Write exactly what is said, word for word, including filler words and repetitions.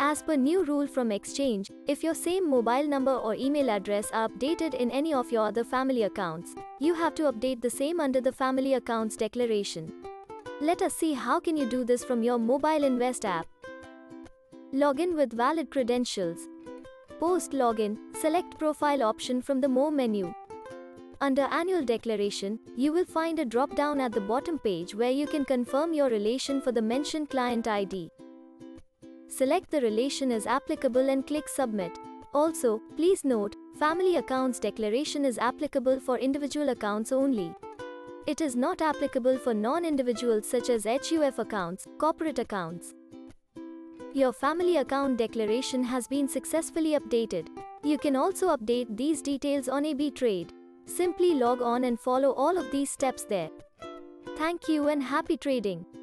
As per new rule from exchange, if your same mobile number or email address are updated in any of your other family accounts, you have to update the same under the family accounts declaration. Let us see how can you do this from your mobile Invest app. Login with valid credentials. Post login, select profile option from the More menu. Under Annual Declaration, you will find a drop-down at the bottom page where you can confirm your relation for the mentioned client I D. Select the relation as applicable and click Submit. Also, please note, Family Accounts Declaration is applicable for individual accounts only. It is not applicable for non-individuals such as H U F accounts, corporate accounts. Your Family Account Declaration has been successfully updated. You can also update these details on A B Trade. Simply log on and follow all of these steps there. Thank you and happy trading.